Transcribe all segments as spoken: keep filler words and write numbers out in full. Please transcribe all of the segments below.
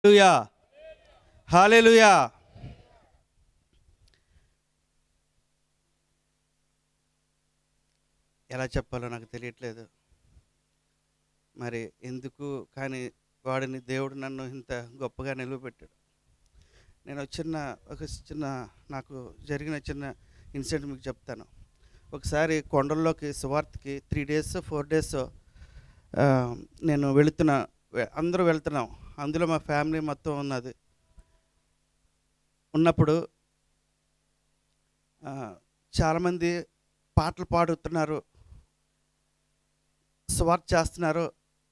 హల్లెలూయా, హల్లెలూయా. ఎలా చెప్పాలో నాకు తెలియట్లేదు. మరి ఎందుకు కానీ వాడిని దేవుడు నన్ను ఇంత గొప్పగా నిలవబెట్టాడు. నేను చిన్న ఒక చిన్న నాకు జరిగిన చిన్న ఇన్సిడెంట్ మీకు చెప్తాను. ఒకసారి కొండల్లోకి సువార్తకి త్రీ డేస్ ఫోర్ డేస్ నేను వెళుతున్నా, అందరూ వెళ్తున్నాం. అందులో మా ఫ్యామిలీ మొత్తం ఉన్నది. ఉన్నప్పుడు చాలామంది పాటలు పాడుతున్నారు, సువార్త చేస్తున్నారు,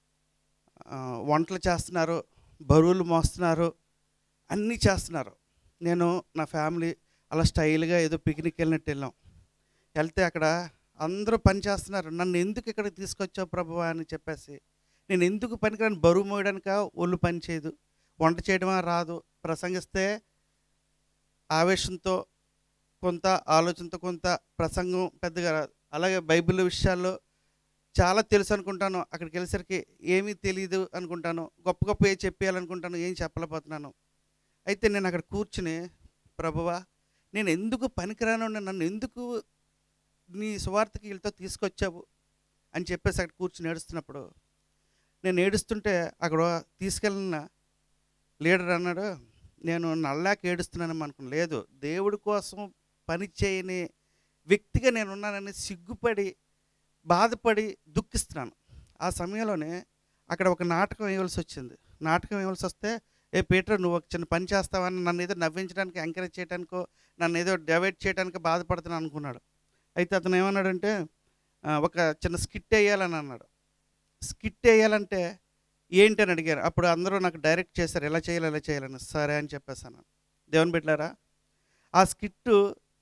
వంటలు చేస్తున్నారు, బరువులు మోస్తున్నారు, అన్నీ చేస్తున్నారు. నేను నా ఫ్యామిలీ అలా స్టైల్గా ఏదో పిక్నిక్ వెళ్ళినట్టు వెళ్ళాం. వెళ్తే అక్కడ అందరూ పని చేస్తున్నారు. నన్ను ఎందుకు ఇక్కడికి తీసుకొచ్చావు ప్రభువా అని చెప్పేసి, నేను ఎందుకు పనికిరాని, బరువు మోయడానిక ఒళ్ళు పని చేయదు, వంట చేయడమా రాదు, ప్రసంగిస్తే ఆవేశంతో కొంత, ఆలోచనతో కొంత, ప్రసంగం పెద్దగా రాదు. అలాగే బైబిల్ విషయాల్లో చాలా తెలుసు అనుకుంటాను, అక్కడికి వెళ్ళేసరికి ఏమీ తెలియదు అనుకుంటాను, గొప్ప గొప్ప ఏ చెప్పేయాలనుకుంటాను, ఏం చెప్పలేకపోతున్నాను. అయితే నేను అక్కడ కూర్చుని, ప్రభువా నేను ఎందుకు పనికిరాను, నన్ను ఎందుకు నీ సువార్తకి వీళ్ళతో తీసుకొచ్చావు అని చెప్పేసి అక్కడ కూర్చుని ఏడుస్తున్నప్పుడు, నేను ఏడుస్తుంటే అక్కడ తీసుకెళ్ళిన లీడర్ అన్నాడు, నేను నల్లాక ఏడుస్తున్నాను అనుకున్నాను. లేదు, దేవుడి కోసం పని చేయని వ్యక్తిగా నేను ఉన్నానని సిగ్గుపడి బాధపడి దుఃఖిస్తున్నాను. ఆ సమయంలోనే అక్కడ ఒక నాటకం వేయవలసి వచ్చింది. నాటకం వేయవలసి వస్తే, ఏ పీటర్ నువ్వు ఒక చిన్న పని చేస్తావని నన్ను ఏదో నవ్వించడానికి, ఎంకరేజ్ చేయడానికో, నన్ను ఏదో డైవర్ట్ చేయడానికి బాధపడుతున్నాను అనుకున్నాడు. అయితే అతను ఏమన్నాడంటే, ఒక చిన్న స్కిట్ వేయాలని అన్నాడు. స్కిట్ వేయాలంటే ఏంటి అని అడిగారు. అప్పుడు అందరూ నాకు డైరెక్ట్ చేశారు, ఎలా చేయాలి ఎలా చేయాలని. సరే అని చెప్పేసాను. దేవుని బిడ్డలారా, ఆ స్కిట్టు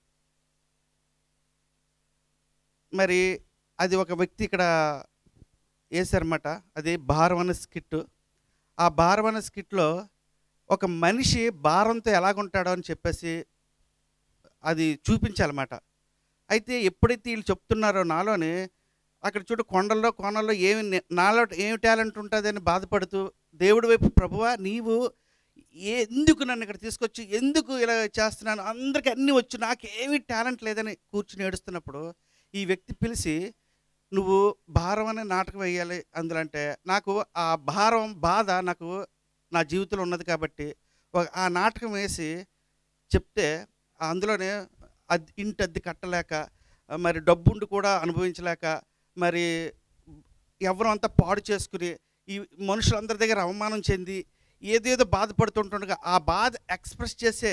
మరి అది ఒక వ్యక్తి ఇక్కడ వేశారన్నమాట. అది భారం అనే స్కిట్. ఆ భారం అనే స్కిట్లో ఒక మనిషి భారంతో ఎలాగుంటాడో అని చెప్పేసి అది చూపించాలన్నమాట. అయితే ఎప్పుడైతే వీళ్ళు చెప్తున్నారో నాలోని, అక్కడ చూడు కొండల్లో కోనల్లో ఏమి నాలో ఏమి టాలెంట్ ఉంటుంది అని బాధపడుతూ, దేవుడి వైపు ప్రభువా నీవు ఎందుకు నన్ను ఇక్కడ తీసుకొచ్చి ఎందుకు ఇలా చేస్తున్నాను, అందరికీ అన్నీ వచ్చు, నాకేమీ టాలెంట్ లేదని కూర్చుని ఏడుస్తున్నప్పుడు ఈ వ్యక్తి పిలిచి, నువ్వు భారం అనే నాటకం వేయాలి అందులో అంటే, నాకు ఆ భారం బాధ నాకు నా జీవితంలో ఉన్నది కాబట్టి ఆ నాటకం వేసి చెప్తే, అందులోనే అది ఇంటి అద్దె కట్టలేక, మరి డబ్బుండి కూడా అనుభవించలేక, మరి ఎవరు అంతా పాడు చేసుకుని ఈ మనుషులందరి దగ్గర అవమానం చెంది ఏదేదో బాధపడుతుంటుండగా ఆ బాధ ఎక్స్ప్రెస్ చేసే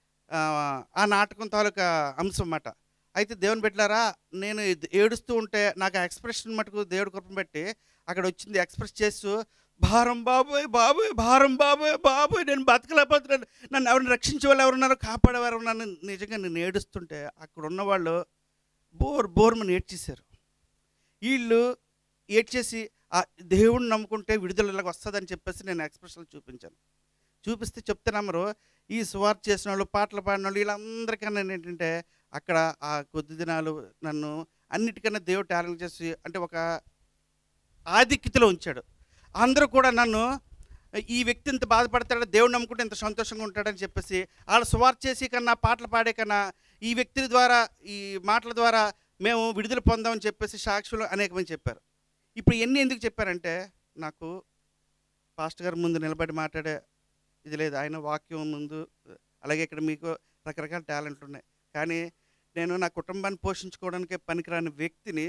ఆ నాటకం తాలూకా అంశం అన్నమాట. అయితే దేవుని బిడ్డలారా, నేను ఏడుస్తూ ఉంటే నాకు ఆ ఎక్స్ప్రెషన్ మటుకు దేవుడి కృపను బట్టి అక్కడ వచ్చింది. ఎక్స్ప్రెస్ చేస్తూ, భారం బాబోయ్ బాబోయ్, భారం బాబోయ్ బాబోయ్, నేను బతకలేకపోతున్నాను, నన్ను ఎవరిని రక్షించే వాళ్ళు ఎవరున్నారో, కాపాడేవారు ఉన్నాను. నిజంగా నేను ఏడుస్తుంటే అక్కడ ఉన్నవాళ్ళు బోర్ బోర్మని ఏడ్చేశారు. వీళ్ళు ఏడ్చేసి ఆ దేవుడిని నమ్ముకుంటే విడుదల ఇలాగ వస్తుందని చెప్పేసి నేను ఎక్స్ప్రెషన్లు చూపించాను. చూపిస్తే చెప్తే నమ్మరు. ఈ సువార్త చేసిన వాళ్ళు, పాటలు పాడిన వాళ్ళు, వీళ్ళందరికన్నా ఏంటంటే అక్కడ ఆ కొద్ది దినాలు నన్ను అన్నిటికన్నా దేవుడు టాలెంట్ చేసి అంటే ఒక ఆధిక్యతలో ఉంచాడు. అందరూ కూడా నన్ను, ఈ వ్యక్తి ఇంత బాధపడతాడు, దేవుడు నమ్ముకుంటే ఇంత సంతోషంగా ఉంటాడని చెప్పేసి, వాళ్ళు సువార్త చేసి కన్నా, పాటలు పాడే కన్నా, ఈ వ్యక్తుల ద్వారా, ఈ మాటల ద్వారా మేము విడుదల పొందామని చెప్పేసి సాక్షులు అనేకమంది చెప్పారు. ఇప్పుడు ఎన్ని ఎందుకు చెప్పారంటే, నాకు పాస్టర్ గారు ముందు నిలబడి మాట్లాడే ఇది లేదు, ఆయన వాక్యం ముందు, అలాగే ఇక్కడ మీకు రకరకాల టాలెంట్లు ఉన్నాయి. కానీ నేను నా కుటుంబాన్ని పోషించుకోవడానికే పనికిరాని వ్యక్తిని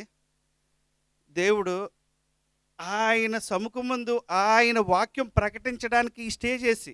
దేవుడు ఆయన సముఖం ముందు ఆయన వాక్యం ప్రకటించడానికి ఈ స్టేజ్ వేసి,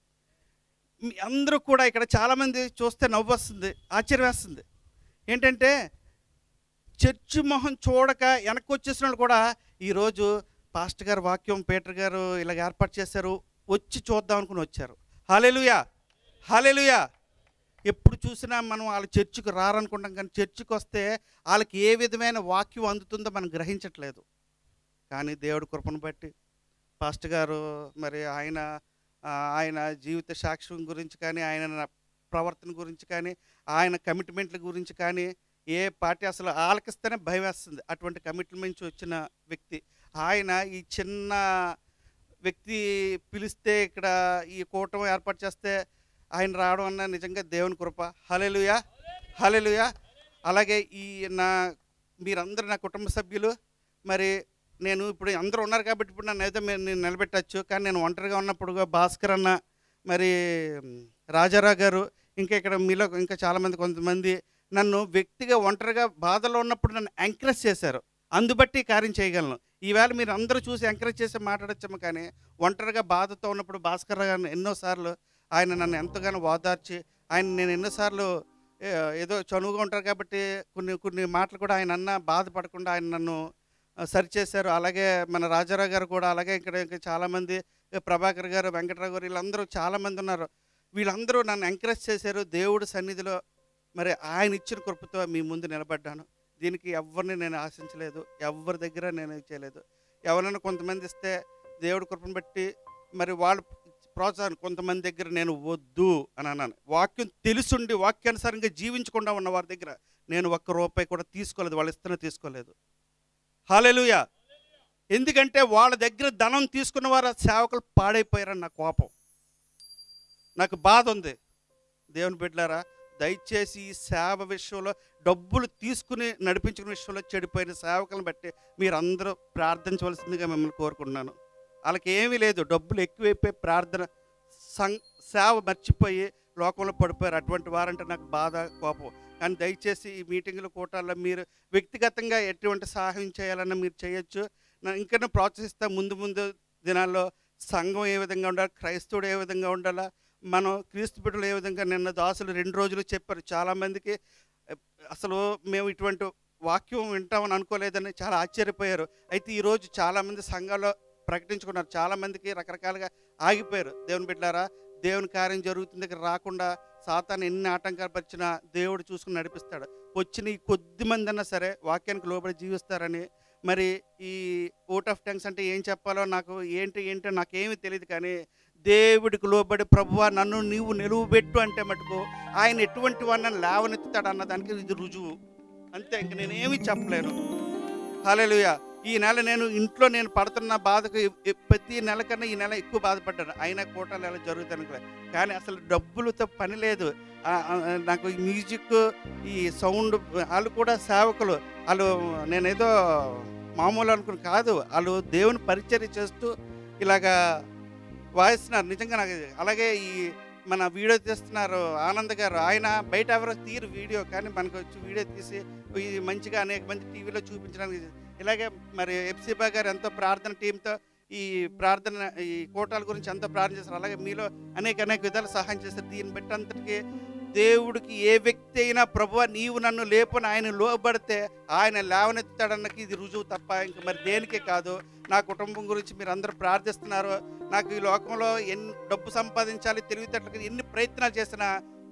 అందరూ కూడా ఇక్కడ చాలామంది చూస్తే నవ్వు వస్తుంది, ఆశ్చర్యం వేస్తుంది. ఏంటంటే చర్చి మొహం చూడక వెనక్కి వచ్చేసిన వాళ్ళు కూడా ఈరోజు పాస్టర్ గారు వాక్యం, పీటర్ గారు ఇలాగ ఏర్పాటు చేశారు, వచ్చి చూద్దాం అనుకుని వచ్చారు. హల్లెలూయా, హల్లెలూయా. ఎప్పుడు చూసినా మనం వాళ్ళ చర్చికి రారనుకుంటాం, కానీ చర్చికి వస్తే వాళ్ళకి ఏ విధమైన వాక్యం అందుతుందో మనం గ్రహించట్లేదు. కానీ దేవుడి కృపను బట్టి పాస్టర్ గారు మరి ఆయన ఆయన జీవిత సాక్ష్యం గురించి కానీ, ఆయన ప్రవర్తన గురించి కానీ, ఆయన కమిట్మెంట్ల గురించి కానీ, ఏ పార్టీ అసలు ఆలకిస్తేనే భయం వేస్తుంది, అటువంటి కమిట్మెంట్స్ వచ్చిన వ్యక్తి ఆయన. ఈ చిన్న వ్యక్తి పిలిస్తే ఇక్కడ ఈ కూటమి ఏర్పాటు చేస్తే ఆయన రావడం అన్న నిజంగా దేవుని కృప. హల్లెలూయా, హల్లెలూయా. అలాగే ఈ నా మీరందరూ నా కుటుంబ సభ్యులు. మరి నేను ఇప్పుడు అందరూ ఉన్నారు కాబట్టి ఇప్పుడు నన్ను అయితే నేను నిలబెట్టచ్చు. కానీ నేను ఒంటరిగా ఉన్నప్పుడు భాస్కర్ అన్న, మరి రాజారావు గారు, ఇంకా ఇక్కడ మీలో ఇంకా చాలామంది కొంతమంది నన్ను వ్యక్తిగా ఒంటరిగా బాధలో ఉన్నప్పుడు నన్ను ఎంకరేజ్ చేశారు. అందుబట్టి కార్యం చేయగలను. ఈవేళ మీరు అందరూ చూసి ఎంకరేజ్ చేసి మాట్లాడచ్చాము. కానీ ఒంటరిగా బాధతో ఉన్నప్పుడు భాస్కర్ గారిని ఎన్నోసార్లు ఆయన నన్ను ఎంతగానో ఓదార్చి, ఆయన నేను ఎన్నోసార్లు ఏదో చనువుగా ఉంటారు కాబట్టి కొన్ని కొన్ని మాటలు కూడా ఆయన అన్న బాధపడకుండా ఆయన నన్ను సరిచేశారు. అలాగే మన రాజారావు గారు కూడా, అలాగే ఇక్కడ ఇంకా చాలామంది ప్రభాకర్ గారు, వెంకటరావు గారు, వీళ్ళందరూ చాలామంది ఉన్నారు. వీళ్ళందరూ నన్ను ఎంకరేజ్ చేశారు. దేవుడి సన్నిధిలో మరి ఆయన ఇచ్చిన కృపతో మీ ముందు నిలబడ్డాను. దీనికి ఎవరిని నేను ఆశించలేదు, ఎవరి దగ్గర నేను చేయలేదు. ఎవరైనా కొంతమంది ఇస్తే దేవుడి కృపను బట్టి మరి వాళ్ళు ప్రోత్సాహం, కొంతమంది దగ్గర నేను వద్దు అని అన్నాను. వాక్యం తెలుసుండి వాక్యానుసారంగా జీవించకుండా ఉన్న వారి దగ్గర నేను ఒక్క రూపాయి కూడా తీసుకోలేదు, వాళ్ళు ఇస్తేనే తీసుకోలేదు. హల్లెలూయా. ఎందుకంటే వాళ్ళ దగ్గర ధనం తీసుకున్న వారు సేవకులు పాడైపోయారని నా కోపం, నాకు బాధ ఉంది. దేవుని బిడ్డలారా, దయచేసి ఈ సేవ విషయంలో డబ్బులు తీసుకుని నడిపించుకునే విషయంలో చెడిపోయిన సేవకులను బట్టి మీరు అందరూ ప్రార్థించవలసిందిగా మిమ్మల్ని కోరుకుంటున్నాను. వాళ్ళకి ఏమీ లేదు, డబ్బులు ఎక్కువైపోయి ప్రార్థన సం సేవ మర్చిపోయి లోకంలో పడిపోయారు. అటువంటి వారంటే నాకు బాధ, కోపం. కానీ దయచేసి ఈ మీటింగుల కూటాల్లో మీరు వ్యక్తిగతంగా ఎటువంటి సహాయం చేయాలన్నా మీరు చేయొచ్చు. ఇంకా ప్రోత్సహిస్తా. ముందు ముందు దినాల్లో సంఘం ఏ విధంగా ఉండాలి, క్రైస్తవుడు ఏ విధంగా ఉండాలా, మనం క్రీస్తు బిడ్డలు ఏ విధంగా, నిన్న దాసులు రెండు రోజులు చెప్పారు. చాలామందికి అసలు మేము ఇటువంటి వాక్యం వింటామని అనుకోలేదని చాలా ఆశ్చర్యపోయారు. అయితే ఈరోజు చాలామంది సంఘాల్లో ప్రకటించుకున్నారు. చాలామందికి రకరకాలుగా ఆగిపోయారు. దేవుని బిడ్డలారా, దేవుని కార్యం జరుగుతుంది దగ్గర రాకుండా సాతాను ఎన్ని ఆటంకాలు పరిచినా దేవుడు చూసుకుని నడిపిస్తాడు. వచ్చిన ఈ కొద్ది మంది అన్నా సరే వాక్యానికి లోబడి జీవిస్తారని. మరి ఈ ఓట్ ఆఫ్ థ్యాంక్స్ అంటే ఏం చెప్పాలో నాకు ఏంటి ఏంటో నాకేమీ తెలియదు. కానీ దేవుడికి లోబడి ప్రభువా నన్ను నీవు నిలువబెట్టు అంటే మటుకు ఆయన ఎటువంటి వాడిని లేవనెత్తుతాడు అన్నదానికి ఇది రుజువు. అంతే, ఇంక నేనేమీ చెప్పలేను. హల్లెలూయా. ఈ నెల నేను ఇంట్లో నేను పడుతున్న బాధకు ప్రతి నెల కన్నా ఈ నెల ఎక్కువ బాధపడ్డాను. అయినా కూటాలు ఎలా జరుగుతాను. కానీ అసలు డబ్బులతో పని లేదు. నాకు ఈ మ్యూజిక్, ఈ సౌండ్, వాళ్ళు కూడా సేవకులు. వాళ్ళు నేనేదో మామూలు అనుకుని కాదు, వాళ్ళు దేవుని పరిచర్య చేస్తూ ఇలాగా వాయిస్తున్నారు. నిజంగా నాకు. అలాగే ఈ మన వీడియో తీస్తున్నారు ఆనంద్ గారు, ఆయన బయట ఎవరో తీరు వీడియో, కానీ మనకు వచ్చి వీడియో తీసి ఈ మంచిగా అనేక మంది టీవీలో చూపించడానికి. ఇలాగే మరి ఎఫ్సిబా గారు ఎంతో ప్రార్థన టీంతో ఈ ప్రార్థన ఈ కోటాల గురించి ఎంతో ప్రార్థన చేస్తారు. అలాగే మీలో అనేక అనేక విధాలు సహాయం చేస్తారు. దీన్ని బట్టి అంతటికీ దేవుడికి ఏ వ్యక్తి అయినా ప్రభువా నీవు నన్ను లేపని ఆయన లోబడితే ఆయన లేవనెత్తాడన్నకి ఇది రుజువు తప్ప ఇంక మరి దేనికే కాదు. నా కుటుంబం గురించి మీరు అందరూ ప్రార్థిస్తున్నారు. నాకు ఈ లోకంలో ఎన్ని డబ్బు సంపాదించాలి, తెలివితేటలకు ఎన్ని ప్రయత్నాలు చేసినా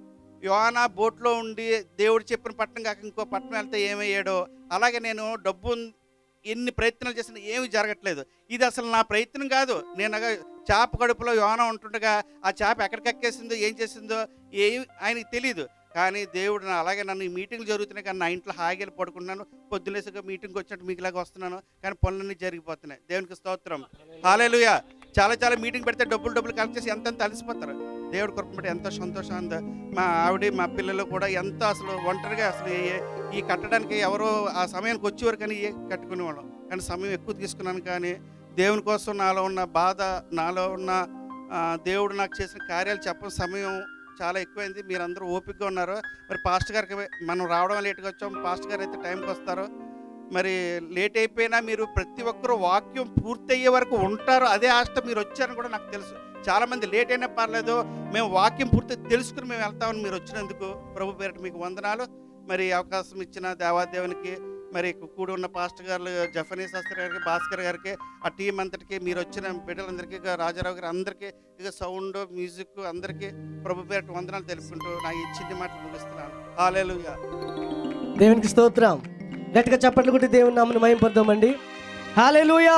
యోనా బోట్లో ఉండి దేవుడు చెప్పిన పట్టణం కాక ఇంకో పట్టణం వెళ్తే ఏమయ్యాడో, అలాగే నేను డబ్బు ఎన్ని ప్రయత్నాలు చేసినా ఏమీ జరగట్లేదు. ఇది అసలు నా ప్రయత్నం కాదు. నేను చేప కడుపులో యోనా ఉంటుండగా ఆ చేప ఎక్కడికి ఎక్కేసిందో ఏం చేసిందో ఏమి ఆయనకి తెలియదు. కానీ దేవుడు నా అలాగే నన్ను ఈ మీటింగ్లు జరుగుతున్నాయి, కానీ నా ఇంట్లో హాయిగా పడుకున్నాను. పొద్దులేసుగా మీటింగ్కి వచ్చినట్టు మీకులాగా వస్తున్నాను, కానీ పనులన్నీ జరిగిపోతున్నాయి. దేవునికి స్తోత్రం. హల్లెలూయా. చాలా చాలా మీటింగ్ పెడితే డబ్బులు డబ్బులు కలెక్ట్ చేసి ఎంతెంత అలసిపోతారు. దేవుడి కృప బట్టి ఎంతో సంతోషం ఉంది. మా ఆవిడ మా పిల్లలు కూడా ఎంతో అసలు ఒంటరిగా అసలు ఈ కట్టడానికి ఎవరో ఆ సమయానికి వచ్చేవారు, కానీ ఏ కట్టుకునేవాళ్ళం. కానీ సమయం ఎక్కువ తీసుకున్నాను. కానీ దేవుని కోసం నాలో ఉన్న బాధ, నాలో ఉన్న దేవుడు నాకు చేసిన కార్యాలు చెప్పడం సమయం చాలా ఎక్కువైంది. మీరందరూ ఓపికగా ఉన్నారు. మరి పాస్టర్ గారికి మనం రావడం లేట్గా వచ్చాం, పాస్టర్ గారు అయితే టైంకి వస్తారు. మరి లేట్ అయిపోయినా మీరు ప్రతి ఒక్కరూ వాక్యం పూర్తయ్యే వరకు ఉంటారు. అదే ఆశ మీరు వచ్చారని కూడా నాకు తెలుసు. చాలామంది లేట్ అయినా పర్లేదు, మేము వాక్యం పూర్తి తెలుసుకుని మేము వెళ్తామని మీరు వచ్చినందుకు ప్రభు పేరిట మీకు వందనాలు. మరి అవకాశం ఇచ్చిన దేవాదేవునికి, మరి కూడి ఉన్న పాస్టర్ గారు జఫనీ శాస్త్రి గారికి, భాస్కర్ గారికి, ఆ టీం అంతటికి, మీరు వచ్చిన బిడ్డలందరికీ, రాజారావు గారు అందరికీ, ఇక సౌండ్ మ్యూజిక్ అందరికీ ప్రభు పేరిట వందనాలు తెలుపుకుంటూ నా ఈ చిన్ని మాటలు ముగిస్తున్నాను. హల్లెలూయా. దేవునికి స్తోత్రం. గట్టిగా చప్పట్లు కొట్టి దేవుని నామమును మహింపొద్దామండి. హల్లెలూయా.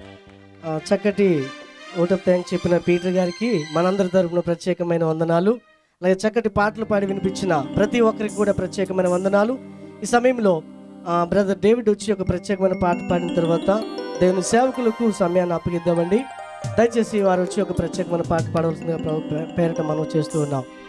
చక్కటి ఓట్ ఆఫ్ థ్యాంక్స్ చెప్పిన పీటర్ గారికి మనందరి తరపున ప్రత్యేకమైన వందనాలు. అలాగే చక్కటి పాటలు పాడి వినిపించిన ప్రతి ఒక్కరికి కూడా ప్రత్యేకమైన వందనాలు. ఈ సమయంలో బ్రదర్ డేవిడ్ వచ్చి ఒక ప్రత్యేకమైన పాట పాడిన తర్వాత దేవుని సేవకులకు సమయాన్ని అప్పగిద్దామండి. దయచేసి వారు వచ్చి ఒక ప్రత్యేకమైన పాట పాడవలసిందిగా ప్రభు పే- పేరిట మనం చేస్తూ ఉన్నాం.